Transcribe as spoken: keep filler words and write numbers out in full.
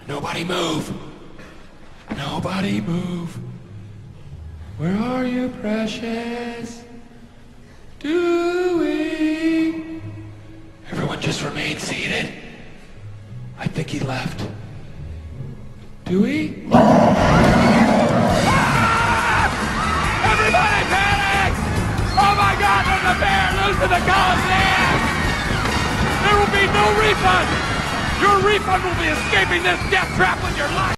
Nobody move. Nobody move. Where are you, precious? Dewey. Everyone just remain seated. I think he left. Dewey? Ah! Everybody panic! Oh my God, there's a bear loose in the Coliseum! There will be no refund! Your refund will be escaping this death trap with your life!